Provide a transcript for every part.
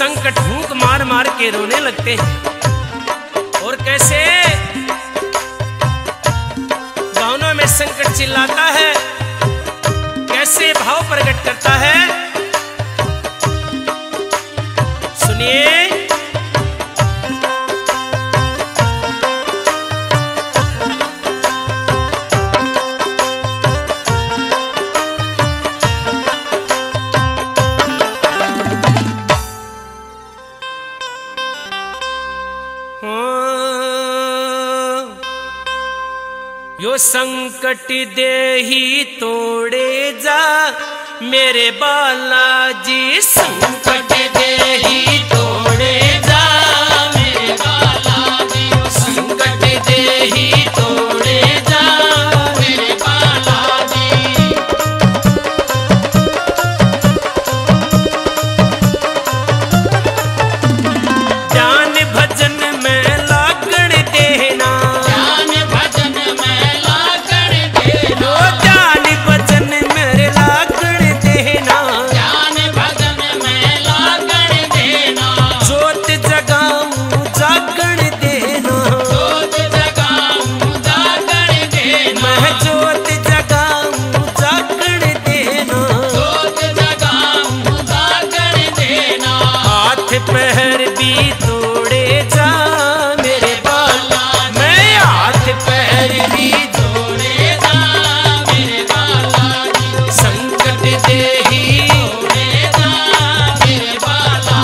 संकट फूंक मार मार के रोने लगते हैं। और कैसे भावनाओं में संकट चिल्लाता है, कैसे भाव प्रकट करता है, सुनिए। यो संकट देही तोड़े जा मेरे बालाजी, संकट देही तोड़े जा मेरे बालाजी, संकट देही तोड़े जा मेरे बालाजी। ध्यान भजन में लागण देना, ध्यान भजन में लागण देना, ध्यान भजन में लागण देना, ध्यान भजन में लागण देना। जोत जगाऊं जागण देना, जोत जगाऊं जागण देना, मैं जोत जगाऊं जागण देना, जोत जगाऊं जागण देना। हाथ पैर भी तोड़े जा मेरे बाला, मैं हाथ पैर भी तोड़े जा मेरे बाला, संकट देही तोड़े जा मेरे बाला।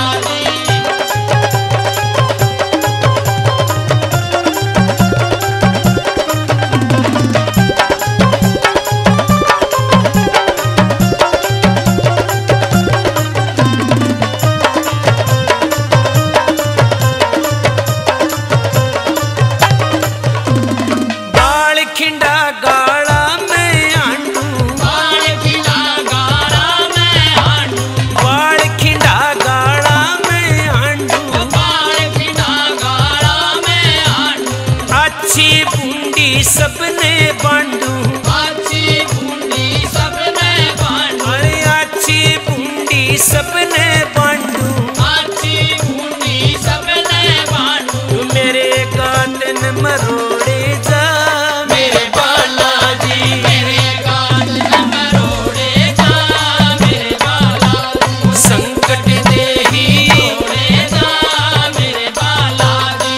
बाल खिंडा गाड़ा में आंडू, बाल खिंडा गाड़ा में आंडू, बाल खिंडा गाड़ा में आंडू, बाल खिंडा गाड़ा में आंडू। अच्छी बूंदी सबने बांडू, अच्छी बूंदी सबने बांडू, अरे अच्छी बूंदी सबने बांडू, अच्छी बूंदी सबने बांडू। मेरे गार्डन मरोड़े जा मेरे बालाजी, मेरे गार्डन मरोड़े जा मेरे बालाजी, संकट देही तोड़े जा मेरे बालाजी।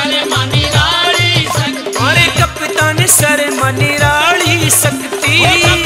शर्मा निराली शक्ति